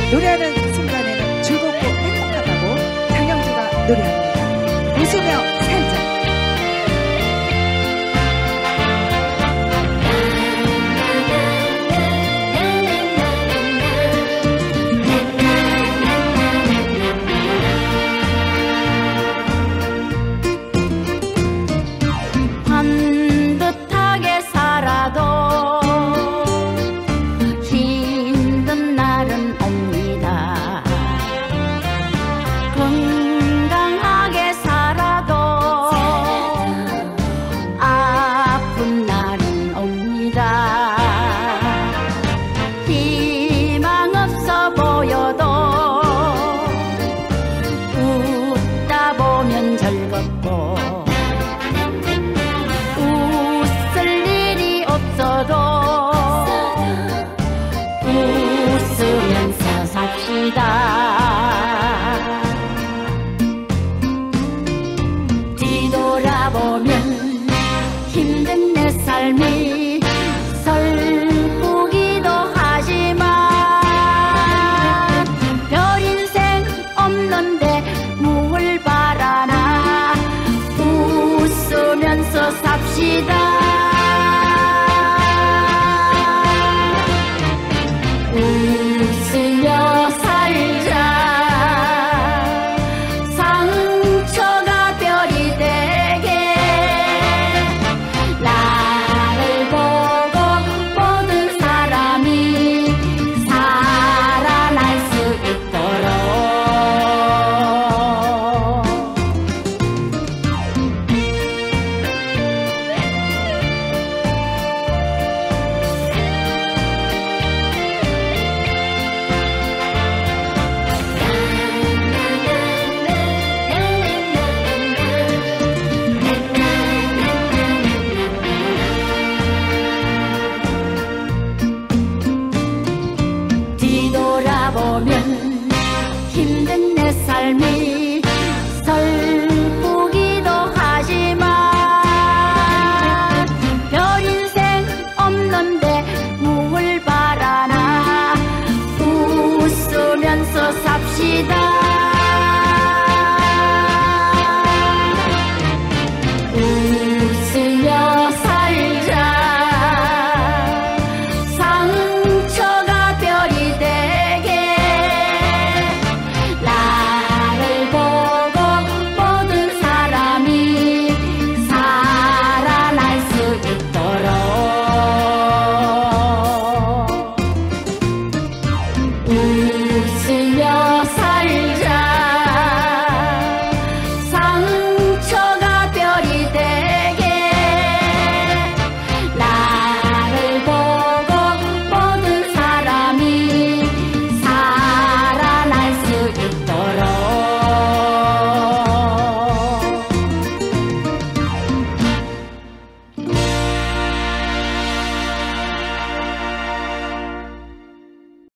노래하는 순간에는 즐겁고 행복하다고 장영주가 노래합니다. 웃으며 살자. 반듯하게 살아도 힘든 날은 옵니다. 건강하게 살아도 아픈 날은 옵니다. 희망 없어 보여도 웃다 보면 즐겁고 웃으면서 삽시다. 뒤돌아보면 힘든 내 삶이 슬프기도 하지만 별 인생 없는데 뭘 바라나. 웃으면서 삽시다. 웃으며 살자. 상처가 별이 되게 나를 보고 모든 사람이 살아날 수 있도록. 뒤돌아보면 힘든 내 삶이 슬프기도 하지만 별 인생 없는데 뭘 바라나. 웃으면서 삽시다.